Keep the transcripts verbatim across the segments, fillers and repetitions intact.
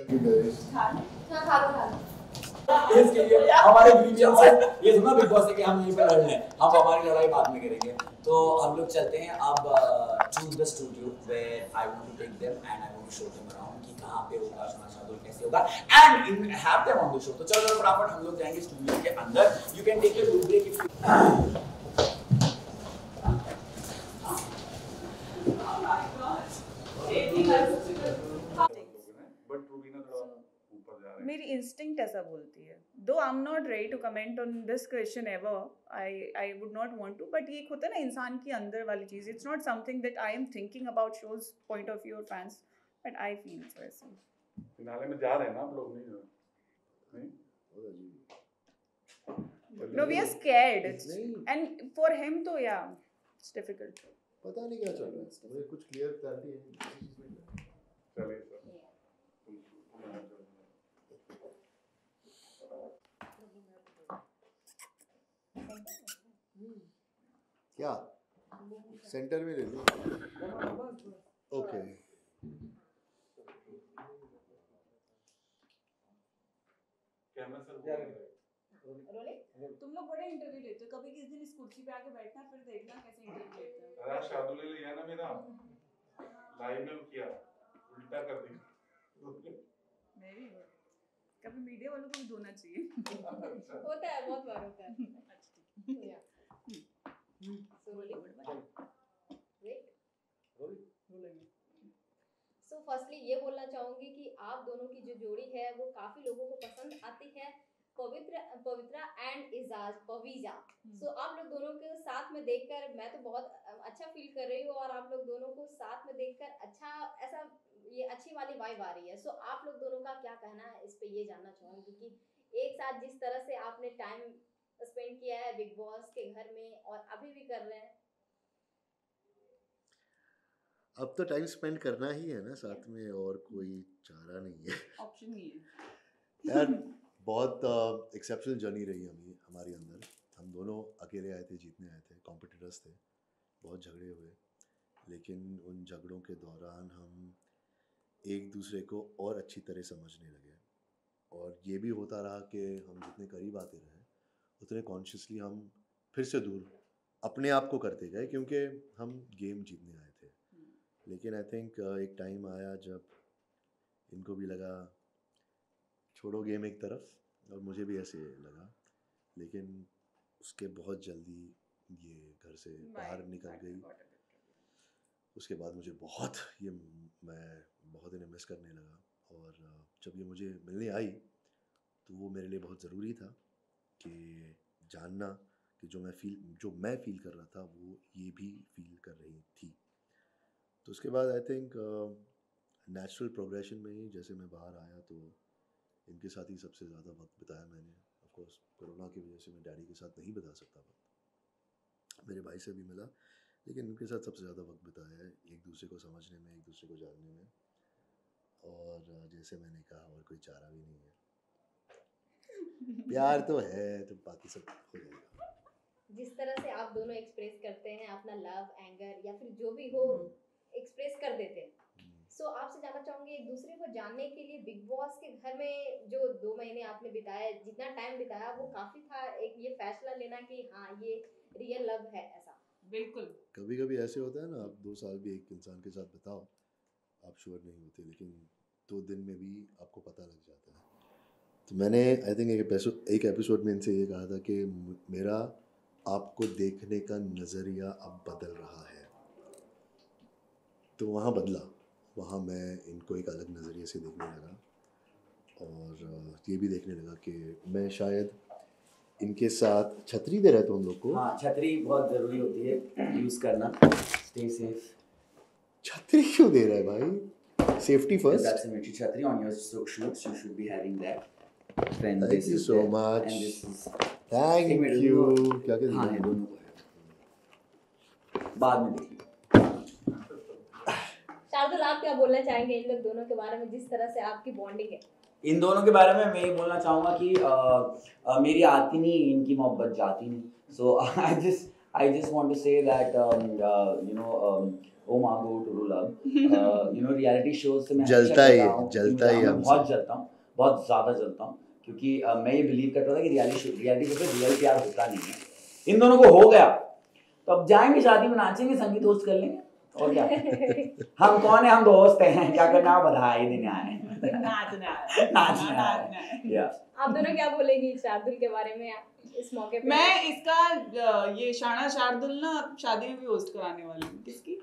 इसके लिए हमारे ग्रीवियंस है, ये सुना बिग बॉस है कि हम यहीं पे लड़ लें, हम हमारी लड़ाई बाद में करेंगे। तो हम लोग चलते हैं अब to the studio where I want to take them and I want to show them around कि कहां पे होगा शोना शार्दुल, कैसे होगा and in have them on the show. तो चलो फटाफट हम लोग जाएंगे स्टूडियो के अंदर। You can take your food break if मेरी इंस्टिंक्ट ऐसा बोलती है, though I am not ready to comment on this question ever, I I would not want to, but ये एक होता है ना इंसान की अंदर वाली चीज़, it's not something that I am thinking about show's point of view और fans, but I feel it's वैसे। फिनाले में जा रहे हैं ना आप लोग, नहीं नहीं no we are scared and for him तो या इट्स डिफिकल्ट। पता नहीं क्या चल रहा है, मुझे कुछ क्लियर क्लैरिटी है। चलिए सर क्या सेंटर में ले लो। ओके कैमरा सर तुम लोग बड़े इंटरव्यू लेते हो, कभी किस दिन इस कुर्सी पे आके बैठना फिर देखना कैसे इंटरव्यू लेते हो। अरे शार्दुल ने लिया ना मेरा लाइव में किया, उल्टा कर दिया। मेरी कभी मीडिया वालों को भी धोना चाहिए। होता है, बहुत बार होता है। अच्छा या सो फर्स्टली ये बोलना चाहूंगी कि आप दोनों की जो जोड़ी है वो काफी लोगों को पसंद आती है, पवित्र पवित्रा एंड इजाज पवीजा। सो आप लोग दोनों के साथ में देखकर मैं तो बहुत अच्छा फील कर रही हूँ, और आप लोग दोनों को साथ में देखकर अच्छा ऐसा ये अच्छी वाली वाइब आ रही है। सो आप लोग दोनों का क्या कहना है इस पे, ये जानना चाहूंगी कि एक साथ जिस तरह से आपने टाइम स्पेंड किया है बिग बॉस के घर में और अभी भी कर रहे हैं। अब तो टाइम स्पेंड करना ही है ना साथ में, और कोई चारा नहीं है, ऑप्शन नहीं है यार। बहुत एक्सेप्शनल जर्नी रही हमें हमारे अंदर। हम दोनों अकेले आए थे, जीतने आए थे, कॉम्पिटिटर्स थे, बहुत झगड़े हुए, लेकिन उन झगड़ों के दौरान हम एक दूसरे को और अच्छी तरह समझने लगे, और ये भी होता रहा कि हम जितने करीब आते रहे उतने कॉन्शियसली हम फिर से दूर अपने आप को करते गए, क्योंकि हम गेम जीतने आए थे। लेकिन आई थिंक एक टाइम आया जब इनको भी लगा छोड़ो गेम एक तरफ, और मुझे भी ऐसे लगा, लेकिन उसके बहुत जल्दी ये घर से बाहर निकल गई। उसके बाद मुझे बहुत ये मैं बहुत इन्हें मिस करने लगा, और जब ये मुझे मिलने आई तो वो मेरे लिए बहुत ज़रूरी था कि जानना कि जो मैं फील जो मैं फील कर रहा था वो ये भी फील कर रही थी। तो उसके बाद आई थिंक नेचुरल प्रोग्रेशन में ही जैसे मैं बाहर आया तो इनके साथ ही सबसे ज़्यादा वक्त बिताया मैंने। ऑफ कोर्स कोरोना की वजह से मैं डैडी के साथ नहीं बिता सकता वक्त, मेरे भाई से भी मिला, लेकिन इनके साथ सबसे ज़्यादा वक्त बिताया है, एक दूसरे को समझने में, एक दूसरे को जानने में, और जैसे मैंने कहा और कोई चारा भी नहीं है। प्यार तो है, तो बाकी सब हो जाएगा। जिस तरह से आप दोनों एक्सप्रेस करते हैं अपना लव, एंगर या फिर जो भी हो एक्सप्रेस कर देते हैं, सो so, आपसे जानना चाहूंगी एक दूसरे को जानने के लिए बिग बॉस के घर में जो दो महीने आपने बिताया, जितना टाइम बिताया वो काफी था एक ये फैसला लेना कि हाँ ये रियल लव है ऐसा। बिल्कुल, कभी कभी ऐसे होता है ना, आप दो साल भी एक इंसान के साथ बिताओ, आप श्योर नहीं होते, लेकिन दो दिन में भी आपको पता लग जाता है। तो मैंने आई थिंक एक एपिसोड एक एपिसोड में इनसे ये कहा था कि मेरा आपको देखने का नज़रिया अब बदल रहा है, तो वहाँ बदला, वहाँ मैं इनको एक अलग नज़रिए से देखने लगा, और ये भी देखने लगा कि मैं शायद इनके साथ छतरी दे रहा है तो हम लोग को। हाँ, छतरी बहुत ज़रूरी होती है यूज़ करना, स्टे सेफ। छतरी क्यों दे रहा है भाई? Safety first. That's a military छतरी on your shoots, you should be having that. Friend, Thank this you is so there, much. and this is Thank एक मिनट you। रुको। क्या क्या हाँ, दिया? ये दोनों को है। बाद में देखिए। शार्दुल, आप क्या बोलना चाहेंगे इन लोग दोनों के बारे में, जिस तरह से आपकी बॉन्डिंग है? इन दोनों के बारे में मैं ये बोलना चाहूँगा कि आ, आ, मेरी आती नहीं, इनकी मोहब्बत जाती नहीं। So I just I just want to say that um, uh, you know um, oh Margo to love uh, you know reality shows से मैं जलता ही है, हूँ जलता ही मैं हमसे। बहुत जलता हूँ, बहुत ज़्यादा जलता हूँ, क्योंकि uh, मैं ये बिलीव करता था कि रियलिटी शो रियलिटी शो पे रियल प्यार होता नहीं है। इन दोनों को हो गया तो अब जाएंगे शादी में, नाचेंगे, संगीत होस्ट कर लेंगे और क्या। हम कौन है, हम दोस्त हैं, क्या करना बधाई देने आए हैं। नाचना नाचना है। Yeah. आप दोनों क्या बोलेंगी शार्दुल के बारे में इस मौके पे? मैं इसका अ, ये शाना शार्दुल ना शादी में भी होस्ट कराने वाली हूँ। किसकी?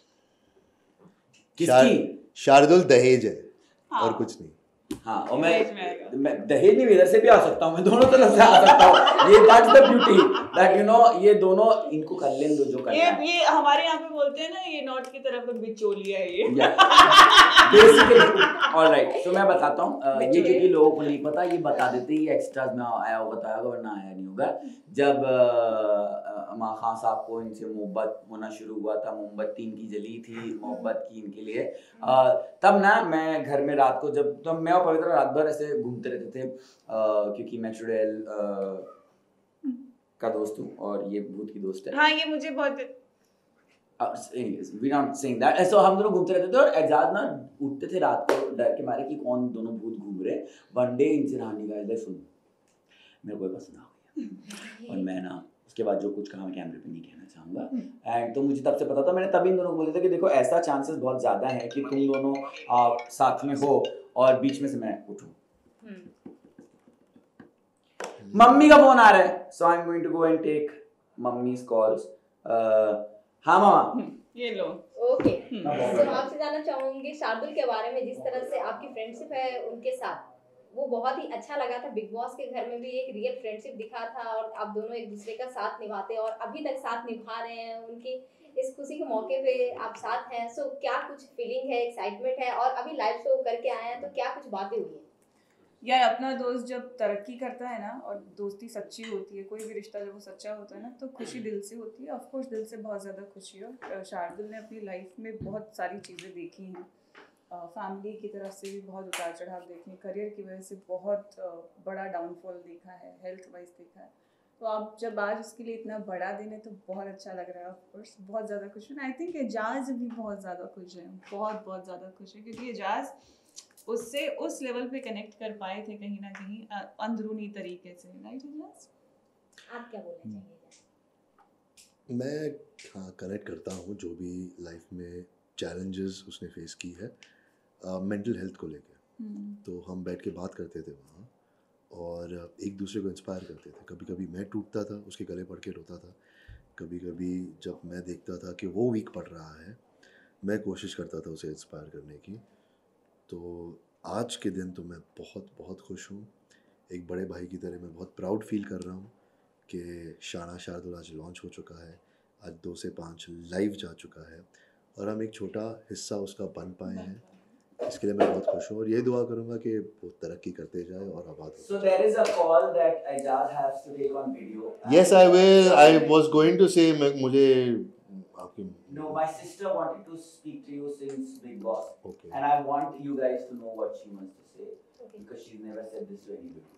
किसकी? शार्दुल दहेज है हाँ। और कुछ नहीं। हाँ, और मैं दहेज में आएगा। मैं दहेज नहीं, इधर से भी आ सकता हूँ, मैं दोनों तरफ से आ सकता हूँ। ये that's the beauty that you know ये दोनों इनको कर लें दो जो करना ये है। ये हमारे यहाँ पे बोलते हैं ना, ये नॉर्थ की तरफ में बिचौलिया है ये। बेसिकली ऑलराइट, तो मैं बताता हूँ uh, ये क्योंकि लोगों को नहीं पता, ये बता देते ही एक्स्ट्राज में आया होगा बताया होगा, वरना आया नहीं होगा। जब अमा खान साहब को इनसे मोहब्बत होना शुरू हुआ था, मोमबत्ती इनकी जली थी मोहब्बत की इनके लिए, uh, तब ना मैं घर में रात को जब तो मैं और पवित्र रात भर ऐसे घूमते रहते थे, uh, क्योंकि मैं चुड़ैल uh, का दोस्त हूँ और ये भूत की दोस्त है। हाँ, ये मुझे बहुत anyways, we not saying that. So हम दोनों घूमते रहते थे और एजाज ना उठते थे रात को डर के मारे कि कौन दोनों भूत घूम रहे। वन डे इनसे रानी का इधर सुन मेरे को पसंद आ गया और मैं ना उसके बाद जो कुछ कहा मैं कैमरे पे नहीं कहना चाहूँगा। एंड तो मुझे तब से पता था, मैंने तभी इन दोनों को बोला था कि देखो ऐसा चांसेस बहुत ज़्यादा है कि तुम दोनों आ, साथ में हो और बीच में से मैं उठूँ। मम्मी का फोन आ रहा है, so I am going to go and take mummy's calls. हाँ मामा ये लो। ओके, तो आपसे जानना चाहूंगी शार्दुल के बारे में, जिस तरह से आपकी फ्रेंडशिप है उनके साथ, वो बहुत ही अच्छा लगा था। बिग बॉस के घर में भी एक रियल फ्रेंडशिप दिखा था और आप दोनों एक दूसरे का साथ निभाते और अभी तक साथ निभा रहे हैं। उनकी इस खुशी के मौके पे आप साथ हैं, सो क्या कुछ फीलिंग है, एक्साइटमेंट है? और अभी लाइव शो करके आए हैं तो क्या कुछ बातें हुई हैं? यार, अपना दोस्त जब तरक्की करता है ना और दोस्ती सच्ची होती है, कोई भी रिश्ता जब वो सच्चा होता है ना, तो खुशी दिल से होती है। ऑफ कोर्स दिल से बहुत ज़्यादा खुशी है। शार्दुल ने अपनी लाइफ में बहुत सारी चीज़ें देखी हैं, फैमिली की तरफ से भी बहुत उतार चढ़ाव देखे, करियर की वजह से बहुत बड़ा डाउनफॉल देखा है, हेल्थ वाइज देखा है। तो आप जब आज उसके लिए इतना बड़ा दिन है तो बहुत अच्छा लग रहा है। ऑफ कोर्स बहुत ज़्यादा खुश हूँ। आई थिंक एजाज भी बहुत ज़्यादा खुश है, बहुत बहुत ज़्यादा खुश है, क्योंकि एजाज उससे उस लेवल पे कनेक्ट कर पाए थे कहीं ना कहीं अंदरूनी तरीके से। राइट एजाज, आप क्या बोलना चाहिए? मैं हाँ कनेक्ट करता हूँ जो भी लाइफ में चैलेंजेस उसने फेस की है मेंटल हेल्थ को लेके। तो हम बैठ के बात करते थे वहाँ और एक दूसरे को इंस्पायर करते थे। कभी कभी मैं टूटता था, उसके गले पड़ के रोता था। कभी कभी जब मैं देखता था कि वो वीक पड़ रहा है, मैं कोशिश करता था उसे इंस्पायर करने की। तो आज के दिन तो मैं बहुत बहुत खुश हूँ। एक बड़े भाई की तरह मैं बहुत प्राउड फील कर रहा हूँ कि शाना शार्दुल आज लॉन्च हो चुका है, आज दो से पाँच लाइव जा चुका है और हम एक छोटा हिस्सा उसका बन पाए हैं। इसके लिए मैं बहुत खुश हूँ और ये दुआ करूँगा कि वो तरक्की करते जाए और आबाद हो। So there is a call that Ajaz has to take on video. Yes, I will. I was going to say मुझे आपकी No, my sister wanted to speak to you since Big Boss. Okay. And I want you guys to know what she wants to say. Okay. Because she's never said this to anybody.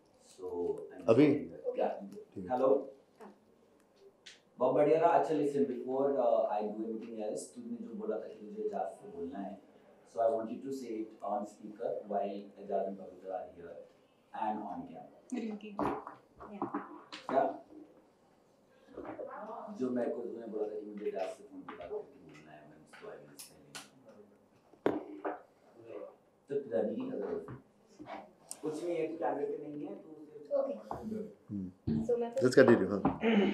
So I'm अभी? saying that- Yeah. Hello. बहुत बढ़िया था। अच्छा listen, before uh, I do anything else, तुमने जो बोला था कि मुझे एजाज से बोलना है, so I want you to say it on speaker while Ajaz and Pavitra are here and on camera. Rinki क्या? जो मेरे को तुमने बोला था कि मुझे एजाज से फोन पे बात करके बोलना है, मैं उसको आई विल सेंड। तो दादी की खबर कुछ नहीं है, तो कैमरे पे नहीं है तो ओके, सो मैं Let's continue. हाँ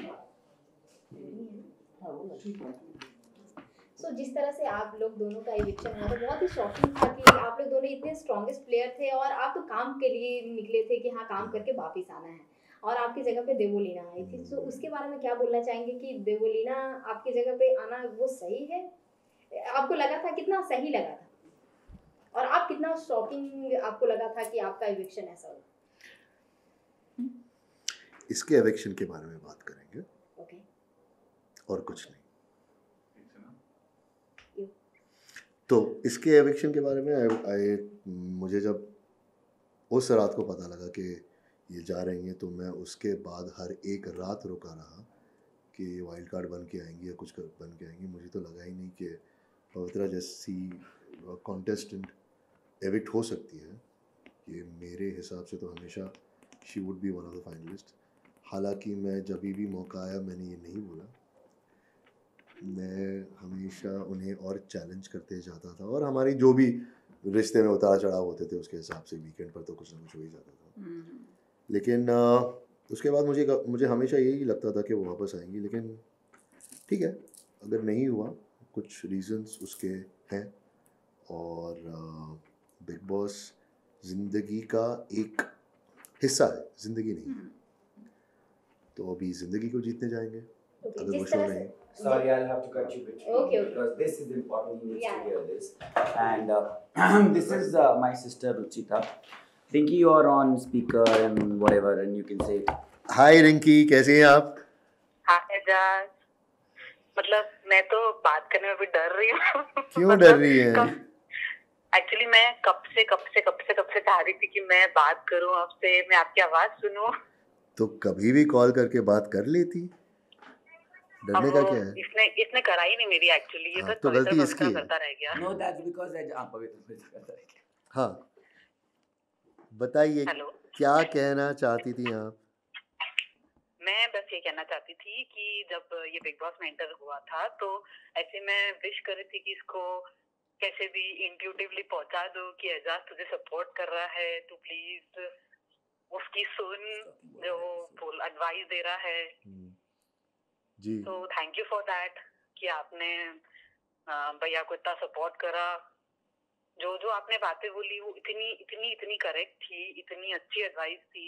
सो so, जिस तरह से आप लोग दोनों का इविक्शन हुआ तो बहुत ही शॉकिंग था कि आप लोग दोनों इतने स्ट्रॉन्गेस्ट प्लेयर थे और आप तो काम के लिए निकले थे कि हाँ काम करके वापस आना है, और आपकी जगह पे देवोलीना आई थी। सो so, उसके बारे में क्या बोलना चाहेंगे कि देवोलीना आपकी जगह पे आना वो सही है? आपको लगा था, कितना सही लगा था और आप कितना शॉकिंग आपको लगा था कि आपका इविक्शन ऐसा हो? इसके एविक्शन के बारे में बात करेंगे। ओके, और कुछ नहीं। तो इसके एविक्शन के बारे में I, I, मुझे जब उस रात को पता लगा कि ये जा रही हैं तो मैं उसके बाद हर एक रात रुका रहा कि वाइल्ड कार्ड बन के आएंगी या कुछ कर बन के आएंगी। मुझे तो लगा ही नहीं कि पवित्रा जैसी कॉन्टेस्टेंट एविक्ट हो सकती है। ये मेरे हिसाब से तो हमेशा she would be one of the finalist. हालांकि मैं जब भी मौका आया मैंने ये नहीं बोला, मैं हमेशा उन्हें और चैलेंज करते जाता था, और हमारी जो भी रिश्ते में उतार चढ़ाव होते थे उसके हिसाब से वीकेंड पर तो कुछ ना कुछ हो ही जाता था। लेकिन आ, उसके बाद मुझे मुझे हमेशा यही लगता था कि वो वापस आएंगी, लेकिन ठीक है, अगर नहीं हुआ कुछ रीजंस उसके हैं, और बिग बॉस ज़िंदगी का एक हिस्सा है, ज़िंदगी नहीं है। तो अभी ज़िंदगी को जीतने जाएंगे अगर वो शो नहीं। Sorry, I'll have to cut you between Okay, okay. because this is important. You need Yeah. to hear this. And uh, this is uh, my sister Ruchita. Rinki, you are on speaker and whatever, and you can say. हाय रिंकी, कैसे हैं आप? हाय एजाज, मतलब मैं तो बात करने में भी डर रही हूँ। क्यों डर रही हैं? एक्चुअली मैं कब से कब से कब से कब से चाह रही थी कि मैं बात करूँ आपसे, मैं आपकी आवाज सुनूं। तो कभी भी कॉल करके बात कर लेती, डरने का क्या है? इसने इसने करा ही नहीं मेरी एक्चुअली, ये हाँ, बस तो पवित्र तो गलती इसकी पवित्र है। करता रह गया। No, that's because I आप पवित्र करता है। हाँ, बताइए हेलो, क्या कहना चाहती थी आप? मैं बस ये कहना चाहती थी कि जब ये बिग बॉस में एंटर हुआ था तो ऐसे मैं विश कर रही थी कि इसको कैसे भी इंट्यूटिवली पहुंचा दो कि एजाज तुझे सपोर्ट कर रहा है, तू प्लीज उसकी सुन जो वो एडवाइस दे रहा है। जी, तो थैंक यू फॉर दैट कि आपने भैया को इतना सपोर्ट करा। जो जो आपने बातें बोली वो इतनी इतनी इतनी करेक्ट थी, इतनी अच्छी एडवाइस थी।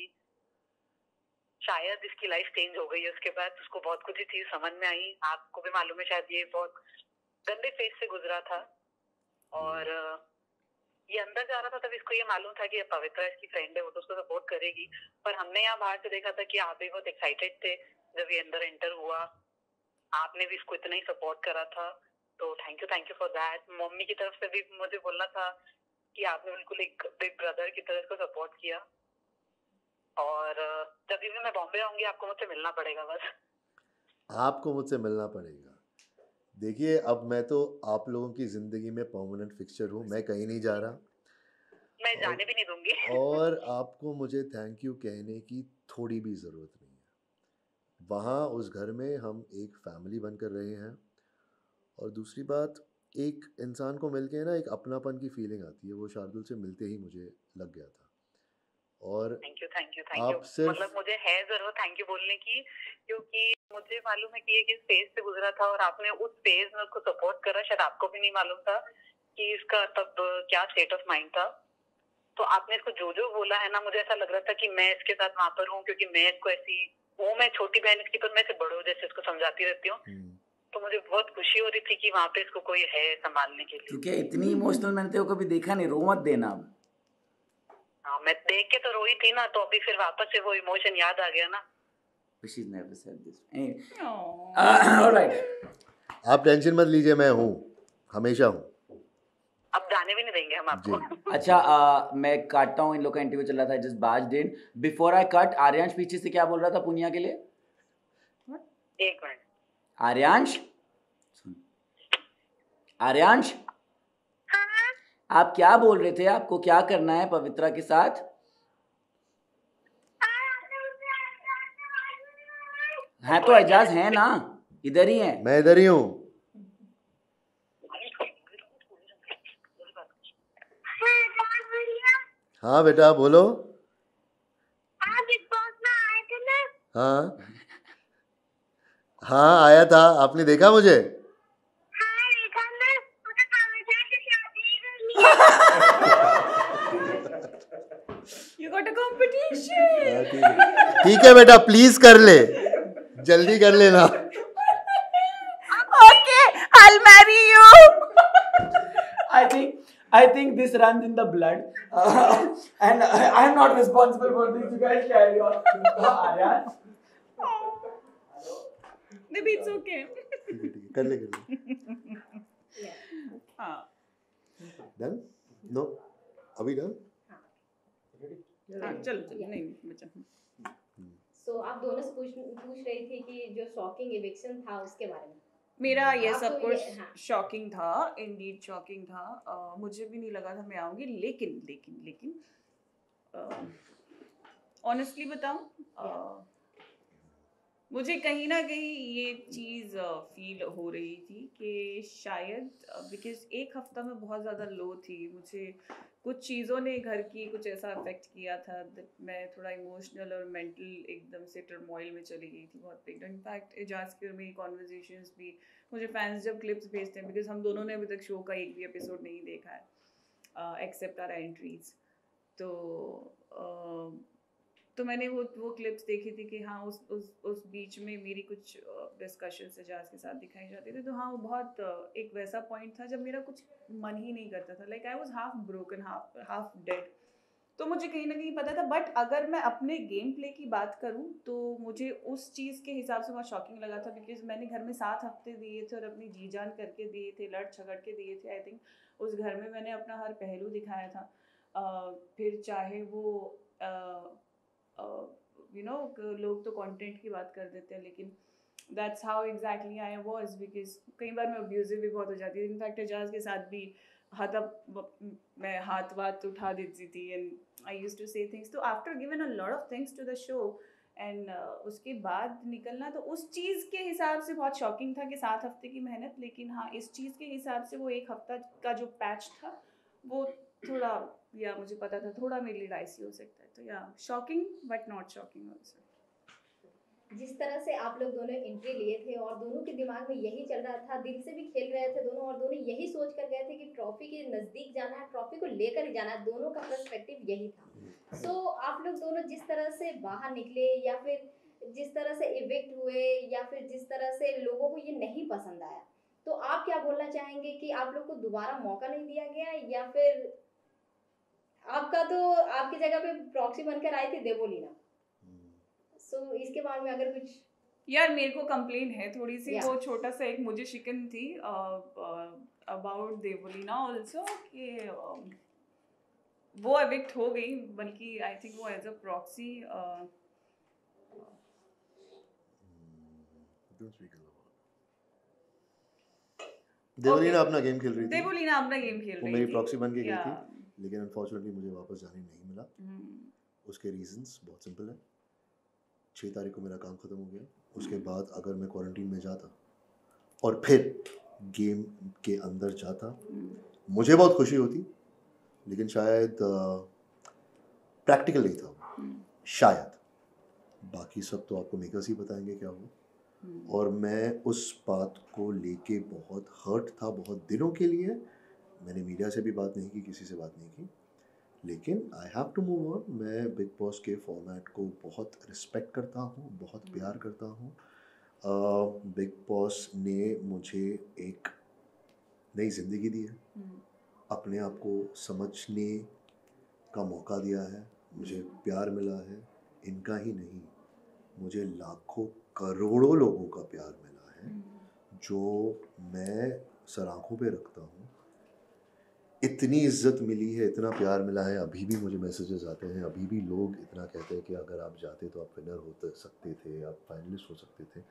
शायद इसकी लाइफ चेंज हो गई है उसके बाद, उसको बहुत कुछ ही चीज समझ में आई। आपको भी मालूम है शायद ये बहुत गंदे फेज से गुजरा था, और ये अंदर जा रहा था तब इसको ये मालूम था कि पवित्रा इसकी फ्रेंड है, वो तो उसको सपोर्ट करेगी। पर हमने यहाँ बाहर से देखा था कि आप भी बहुत एक्साइटेड थे जब ये अंदर एंटर हुआ, आपने भी इसको इतना ही सपोर्ट करा था। तो thank you thank you for that. Mummy की तरफ से भी मुझे बोलना था कि आपने बिल्कुल एक बिग ब्रदर की तरह इसको सपोर्ट किया, और जब भी मैं बॉम्बे आऊंगी आपको मुझसे मिलना पड़ेगा। बस आपको मुझसे मिलना पड़ेगा। देखिए, अब मैं तो आप लोगों की ज़िंदगी में परमानेंट फिक्सचर हूँ, मैं कहीं नहीं जा रहा, मैं जाने भी नहीं दूंगी। और आपको मुझे थैंक यू कहने की थोड़ी भी ज़रूरत नहीं है। वहाँ उस घर में हम एक फैमिली बनकर रहे हैं, और दूसरी बात, एक इंसान को मिल के ना एक अपनापन की फीलिंग आती है, वो शार्दुल से मिलते ही मुझे लग गया था। और थैंक यू थैंक यू थैंक आप यू सिर्फ मतलब मुझे है जरूरत थैंक यू बोलने की, क्योंकि मुझे मालूम है कि ये किस फेज से गुजरा था, और आपने उस फेज में उसको सपोर्ट करा। शायद आपको भी नहीं मालूम था कि इसका तब क्या स्टेट ऑफ माइंड था। तो आपने इसको जो जो बोला है ना, मुझे ऐसा लग रहा था कि मैं इसके साथ वहां पर हूँ, क्योंकि मैं इसको ऐसी वो मैं छोटी बहन इसकी, पर मैं इसे बड़ों जैसे इसको समझाती रहती हूँ। तो मुझे बहुत खुशी हो रही थी कि वहाँ पे इसको कोई है संभालने के लिए। क्योंकि इतनी इमोशनल मैंने तेरे को कभी देखा नहीं, रो मत देना अब। हाँ, मैं देख के तो रोई थी ना, तो अभी फिर वापस से वो इमोशन याद आ गया ना। She's never said this. Anyway. Uh, all right. आप टेंशन मत लीजिए, मैं हूँ, हमेशा हूँ। अब जाने भी नहीं देंगे हम आपको। अच्छा, uh, मैं काटता हूँ, इन लोग का इंटरव्यू चल रहा था, जस्ट बाज दिन बिफोर आई कट। आर्यांश पीछे से क्या बोल रहा था पुनिया के लिए? एक मिनट आर्यांश, आर्यांश, आप क्या बोल रहे थे? आपको क्या करना है पवित्रा के साथ? है तो एजाज है ना, इधर ही है। मैं इधर ही हूँ। हाँ बेटा बोलो। हाँ हाँ आया था, आपने देखा मुझे? You got a competition. हाँ, ठीक है ठीक है बेटा, प्लीज कर ले, जल्दी कर लेना। Okay, I'll marry you. I think I think this runs in the blood, uh, and I, I'm not responsible for this. You guys carry on. Aryan, Maybe it's okay. ठीक है, ठीक है, कर ले कर ले। हाँ. डन? नो, अभी डन? हाँ, चलो चलो नहीं बचा. सो आप दोनों से पूछ पूछ रही थी कि जो शॉकिंग इविक्शन था उसके बारे में। मेरा ये आपको सब कुछ ये- हाँ। शॉकिंग था, इंडीड शॉकिंग था। अ, मुझे भी नहीं लगा था मैं आऊँगी, लेकिन लेकिन लेकिन ऑनेस्टली बताऊँ, अ, मुझे कहीं ना कहीं ये चीज़ फील हो रही थी कि शायद बिकॉज एक हफ्ता में बहुत ज़्यादा लो थी, मुझे कुछ चीज़ों ने घर की कुछ ऐसा अफेक्ट किया था that मैं थोड़ा इमोशनल और मेंटल एकदम से टर्मोइल में चली गई थी बहुत बिग। इनफैक्ट एजाज की और मेरी कॉन्वर्जेशंस भी, मुझे फैंस जब क्लिप्स भेजते हैं, बिकॉज हम दोनों ने अभी तक शो का एक भी एपिसोड नहीं देखा है एक्सेप्ट आवर एंट्रीज, तो uh, तो मैंने वो वो क्लिप्स देखी थी कि हाँ उस उस उस बीच में मेरी कुछ डिस्कशन एजाज के साथ दिखाई जाती थी। तो हाँ वो बहुत uh, एक वैसा पॉइंट था जब मेरा कुछ मन ही नहीं करता था, like I was half broken half half dead. तो मुझे कहीं ना कहीं पता था, बट अगर मैं अपने गेम प्ले की बात करूँ तो मुझे उस चीज़ के हिसाब से बहुत शॉकिंग लगा था, बिकॉज मैंने घर में सात हफ्ते दिए थे और अपनी जी जान करके दिए थे, लड़ झगड़ के दिए थे। आई थिंक उस घर में मैंने अपना हर पहलू दिखाया था। uh, फिर चाहे वो uh, यू नो लोग तो कंटेंट की बात कर देते हैं, लेकिन that's how exactly I was, because कई बार मैं अब्यूजिव भी बहुत हो जाती थी। इनफैक्ट एजाज के साथ भी हाथ अप मैं हाथ वाथ उठा देती थी and I used to say things. तो after given a lot of things to the show and उसके बाद निकलना, तो उस चीज़ के हिसाब से बहुत शॉकिंग था कि सात हफ्ते की मेहनत। लेकिन हाँ इस चीज़ के हिसाब से वो एक हफ्ता का जो पैच था वो थोड़ा, या मुझे पता था थोड़ा मेरे लिए डाइसी हो सकता है। तो या shocking but not shocking also. जिस तरह से आप लोग दोनों एंट्री लिए थे और दोनों के दिमाग में यही चल रहा था, दिल से भी खेल रहे थे दोनों, और दोनों यही सोच कर गए थे कि ट्रॉफी के नज़दीक जाना है, ट्रॉफी को लेकर ही जाना है, दोनों का पर्सपेक्टिव यही था। सो so, आप लोग दोनों जिस तरह से बाहर निकले, या फिर जिस तरह से इविक्ट हुए, या फिर जिस तरह से लोगों को ये नहीं पसंद आया, तो आप क्या बोलना चाहेंगे कि आप लोग को दोबारा मौका नहीं दिया गया, या फिर आपका तो आपकी जगह पे प्रॉक्सी बनकर आई थी देवोलीना। सो so, इसके बारे में अगर कुछ। यार मेरे को कंप्लेन है थोड़ी सी, Yeah. वो छोटा सा एक मुझे शिकन थी अबाउट देवोलीना ऑल्सो कि uh, वो एविक्ट हो गई, बल्कि आई थिंक वो एज अ प्रॉक्सी देवलीना अपना गेम खेल रही थी, देवोलीना अपना गेम खेल वो रही मेरी थी, प्रॉक्सी बन के गई या थी, लेकिन अनफॉर्चुनेटली मुझे वापस जाने नहीं मिला। उसके रीजंस बहुत सिंपल है। छः तारीख को मेरा काम ख़त्म हो गया, उसके बाद अगर मैं क्वारंटीन में जाता और फिर गेम के अंदर जाता, मुझे बहुत खुशी होती, लेकिन शायद प्रैक्टिकल नहीं था, शायद। बाकी सब तो आपको मेकर्स ही बताएंगे क्या हो। और मैं उस बात को लेके बहुत हर्ट था बहुत दिनों के लिए। मैंने मीडिया से भी बात नहीं की, किसी से बात नहीं की, लेकिन I have to move on. मैं बिग बॉस के फॉर्मेट को बहुत रिस्पेक्ट करता हूँ, बहुत प्यार करता हूँ। बिग बॉस ने मुझे एक नई ज़िंदगी दी है, अपने आप को समझने का मौका दिया है, मुझे प्यार मिला है। इनका ही नहीं, मुझे लाखों करोड़ों लोगों का प्यार मिला है, जो मैं सर आँखों पे रखता हूँ। इतनी इज्जत मिली है, इतना प्यार मिला है। अभी भी मुझे मैसेजेस आते हैं, अभी भी लोग इतना कहते हैं कि अगर आप जाते तो आप विनर हो सकते थे, आप फाइनलिस्ट हो सकते थे।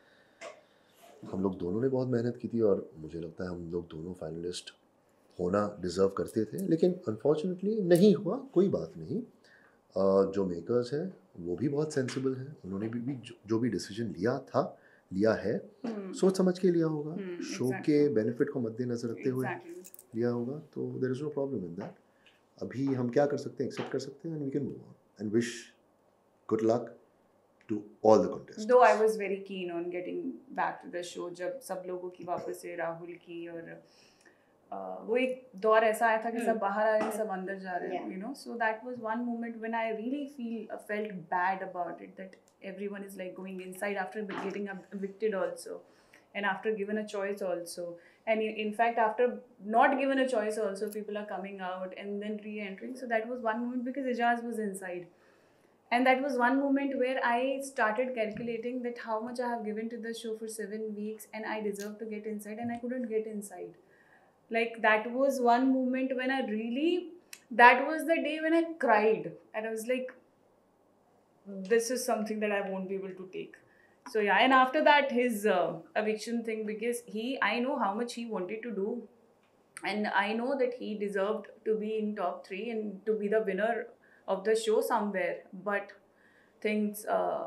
हम लोग दोनों ने बहुत मेहनत की थी और मुझे लगता है हम लोग दोनों फाइनलिस्ट होना डिज़र्व करते थे, लेकिन अनफॉर्चुनेटली नहीं हुआ। कोई बात नहीं। uh, जो मेकर्स हैं वो भी बहुत सेंसिबल हैं, उन्होंने भी, भी जो, जो भी डिसीजन लिया था लिया है hmm. सोच समझ के लिया होगा, hmm, शो exactly. के बेनिफिट को मद्देनजर रखते हुए exactly. लिया होगा। तो there is no problem in that. अभी हम क्या कर सकते हैं, एक्सेप्ट कर सकते हैं, and we can move on and wish good luck to all the contestants. Though I was very keen on getting back to the show, जब सब लोगों की वापस से राहुल की और uh, वो एक दौर ऐसा आया था कि सब बाहर आ रहे हैं, सब अंदर जा रहे हैं, you know. So that was one moment when I really feel uh, felt bad about it, that everyone is like going inside after getting evicted also, and after given a choice also, and in, in fact after not given a choice also, people are coming out and then re-entering. So that was one moment because Ijaz was inside. And that was one moment where I started calculating that how much I have given to the show for seven weeks and I deserve to get inside, and I couldn't get inside. Like that was one moment when I really, that was the day when I cried and I was like, this is something that I won't be able to take. So yeah, and after that his uh, eviction thing, because he, I know how much he wanted to do, and I know that he deserved to be in top three and to be the winner of the show somewhere, but things uh,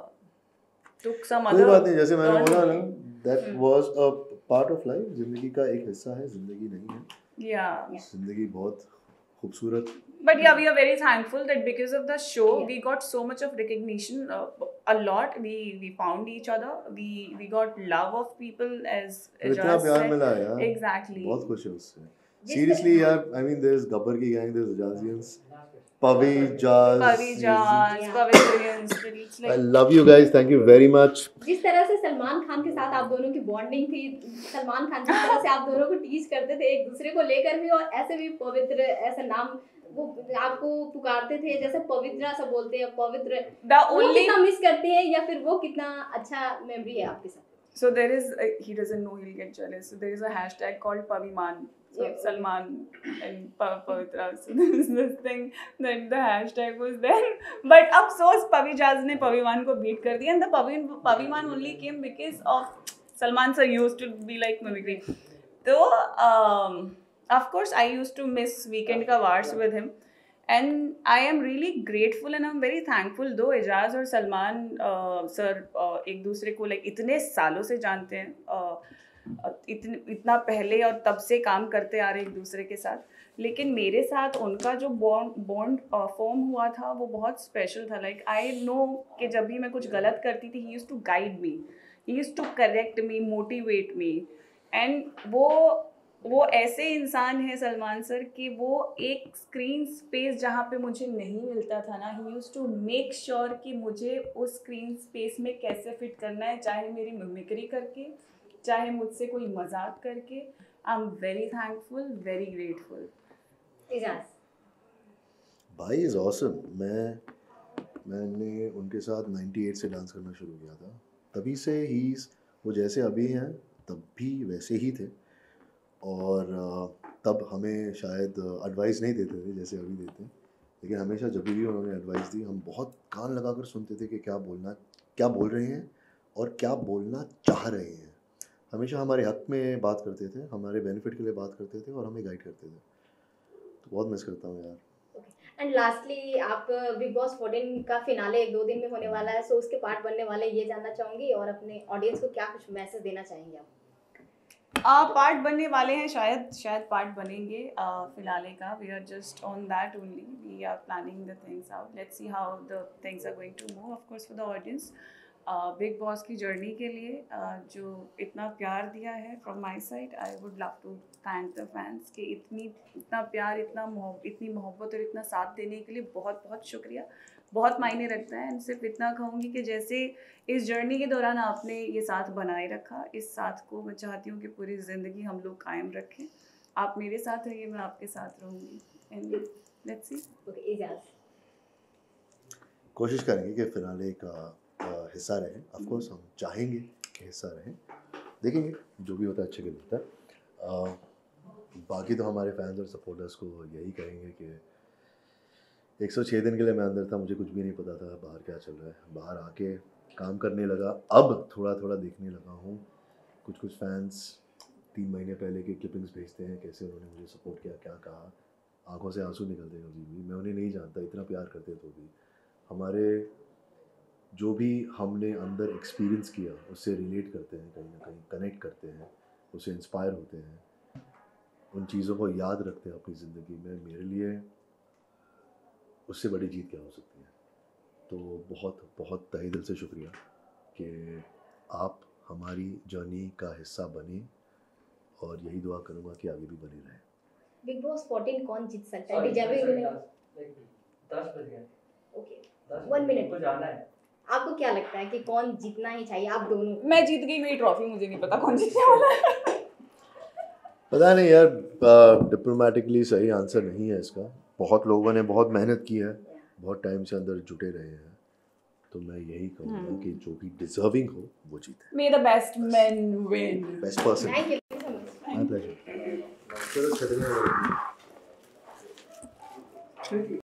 took some कोई other बात नहीं, जैसे मैंने turn. बोला ना, that was a part of life, जिंदगी का एक हिस्सा है, जिंदगी नहीं है, Yeah. जिंदगी बहुत खूबसूरत. But yeah, we are very thankful that because of the show, Yeah. we got so much of recognition, uh, a lot. We we found each other. We we got love of people, as इतना Ejaz प्यार said. मिला यार. Exactly. बहुत खुश है उससे. जिस Seriously यार, I mean there's गब्बर की gang, there's Ejazians, Pavi, Jaz, Pavi Jaz, Yeah. Pavitrians, it's I like love you guys, thank you very much. जिस तरह से सलमान खान के साथ आप दोनों की बॉन्डिंग थी, सलमान खान जिस तरह से आप दोनों को टीज करते थे एक दूसरे को लेकर भी, और ऐसे भी पवित्र ऐसा नाम वो आपको पुकारते थे, जैसे पवित्रा सब बोलते हैं, पवित्र, the वो only. कितना मिस करते हैं, या फिर वो कितना अच्छा मेमोरी है आपके साथ? So there is, uh, he doesn't know, he'll get jealous. So there is a hashtag called Paviman. So Yeah. Salman and Pa- Pavitra. So there is this thing that the hashtag was there. But afsos Pavi Jaz ne Paviman ko beat kar diya, and the Pavi Paviman only came because of Salman sir used to be like mimicry. So um, of course I used to miss Weekend Ka Wars with him. And I am really grateful and I'm very thankful, though Ejaz और Salman sir uh, uh, एक दूसरे को like इतने सालों से जानते हैं, uh, uh, इतन, इतना पहले और तब से काम करते आ रहे एक दूसरे के साथ, लेकिन मेरे साथ उनका जो बॉन्ड बॉन्ड फॉर्म हुआ था वो बहुत स्पेशल था. लाइक आई नो कि जब भी मैं कुछ गलत करती थी, he used to guide me, he used to correct me, motivate me, and वो वो ऐसे इंसान है सलमान सर कि वो एक स्क्रीन स्पेस जहाँ पे मुझे नहीं मिलता था ना, he used to make sure कि मुझे उस स्क्रीन स्पेस में कैसे फिट करना है, चाहे मेरी मिमिक्री करके, चाहे मुझसे कोई मजाक करके. I am very thankful, very grateful. Eijaz भाई इज ऑसम. मैं मैंने उनके साथ अट्ठानवे से डांस करना शुरू किया था, तभी से ही वो जैसे अभी हैं तब भी वैसे ही थे, और तब हमें शायद एडवाइस नहीं देते थे जैसे अभी देते हैं, लेकिन हमेशा जब भी उन्होंने एडवाइस दी हम बहुत कान लगाकर सुनते थे कि क्या बोलना, क्या बोल रहे हैं और क्या बोलना चाह रहे हैं. हमेशा हमारे हक में बात करते थे, हमारे बेनिफिट के लिए बात करते थे और हमें गाइड करते थे. तो बहुत मिस करता हूँ यार. एंड लास्टली, आप बिग बॉस फोर्टीन का फिनाले एक दो दिन में होने वाला है, सो उसके पार्ट बनने वाले, ये जानना चाहूँगी, और अपने ऑडियंस को क्या कुछ मैसेज देना चाहेंगे आप? आ, पार्ट बनने वाले हैं, शायद शायद पार्ट बनेंगे फिलहाल का. We are just on that only, we are planning the things out. Let's see how the things are going to move. Of course for the audience, Bigg Boss की जर्नी के लिए uh, जो इतना प्यार दिया है from my side, I would love to thank the fans कि इतनी इतना प्यार, इतना मोहब्बत, इतनी मोहब्बत और इतना साथ देने के लिए बहुत बहुत शुक्रिया. बहुत मायने रखता है. एंड सिर्फ इतना कहूँगी कि जैसे इस जर्नी के दौरान आपने ये साथ बनाए रखा, इस साथ को मैं चाहती हूँ कि पूरी ज़िंदगी हम लोग कायम रखें. आप मेरे साथ रहिए, मैं आपके साथ रहूँगी. And let's see. Okay Eijaz, कोशिश करेंगे कि फिनाले का हिस्सा रहे. ऑफ कोर्स हम चाहेंगे कि हिस्सा रहे, देखेंगे जो भी होता है अच्छे के लिए होता है. बाकी तो हमारे फैंस और सपोर्टर्स को यही कहेंगे कि एक सौ छः दिन के लिए मैं अंदर था, मुझे कुछ भी नहीं पता था बाहर क्या चल रहा है. बाहर आके काम करने लगा, अब थोड़ा थोड़ा देखने लगा हूँ. कुछ कुछ फैंस तीन महीने पहले के क्लिपिंग्स भेजते हैं, कैसे उन्होंने मुझे सपोर्ट किया, क्या कहा. आंखों से आंसू निकलते हैं कभी भी. मैं उन्हें नहीं जानता, इतना प्यार करते तो भी. हमारे जो भी हमने अंदर एक्सपीरियंस किया उससे रिलेट करते हैं, कहीं ना कहीं कनेक्ट करते हैं, उससे इंस्पायर होते हैं, उन चीज़ों को याद रखते हैं अपनी ज़िंदगी में. मेरे लिए उससे बड़ी जीत क्या हो सकती है. तो बहुत बहुत तहे दिल से शुक्रिया कि आप हमारी जर्नी का हिस्सा बने, और यही दुआ करूँगा कि आगे भी बने रहें. बिग बॉस फोर्टीन कौन जीत सकता है? Deserving winner. दस बज गए. ओके, दस वन मिनट. को जाना है. आपको क्या लगता है कि कौन जीतना ही चाहिए? आप दोनों. मैं जीत गई, मेरी ट्रॉफी, मुझे नहीं पता कौन जीतने वाला है. पता नहीं यार, डिप्लोमेटिकली सही आंसर नहीं है इसका. बहुत लोगों ने बहुत मेहनत की है, बहुत टाइम से अंदर जुटे रहे हैं, तो मैं यही कहूँगा कि जो भी डिजर्विंग हो वो जीते. May the best men win. Best person. Thank you so much. My pleasure. चलो छतरी में